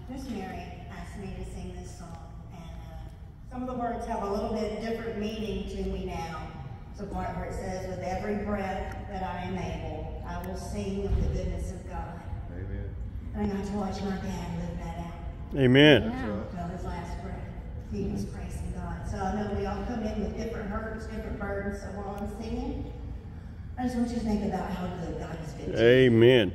Miss Mary asked me to sing this song, and some of the words have a little bit different meaning to me now. It's a part where it says, with every breath that I am able, I will sing of the goodness of God. Amen. And I got to watch my dad live that out. Amen. Until his last breath. He was praising God. So I know we all come in with different hurts, different burdens, so while I'm singing, I just want you to think about how good God has been to you. Amen.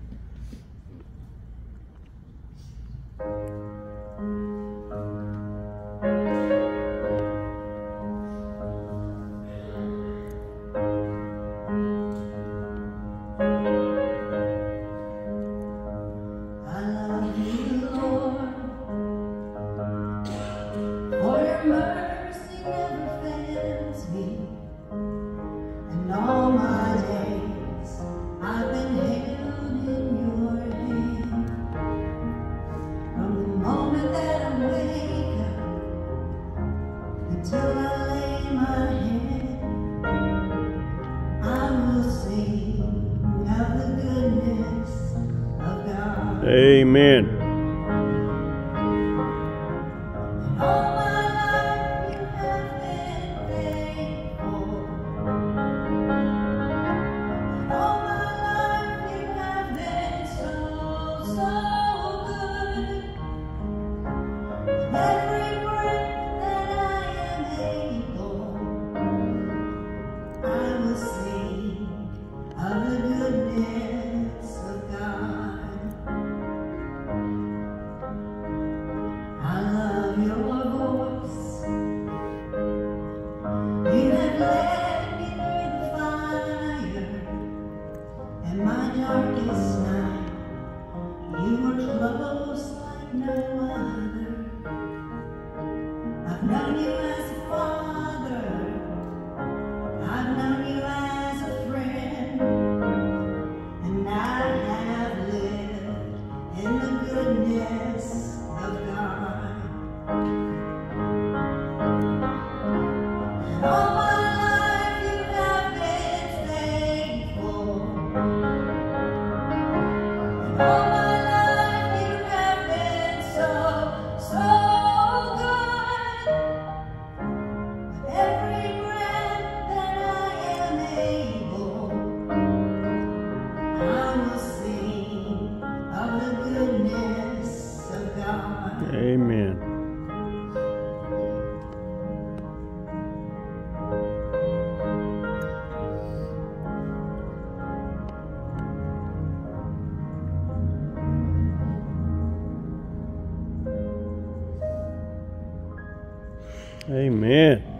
Amen. All my life you have been faithful. All my life you have been so, so good. With every breath that I am able, I will sing of the goodness of God. I love your voice. You have led me through the fire and my darkest night. You were close like no other. I've known you as a father. I've known you as a friend. And I have lived in the goodness of God. And all my life you have been faithful. And all my life you have been so, so good. With every breath that I am able, I will sing of the goodness of God. Amen. Amen.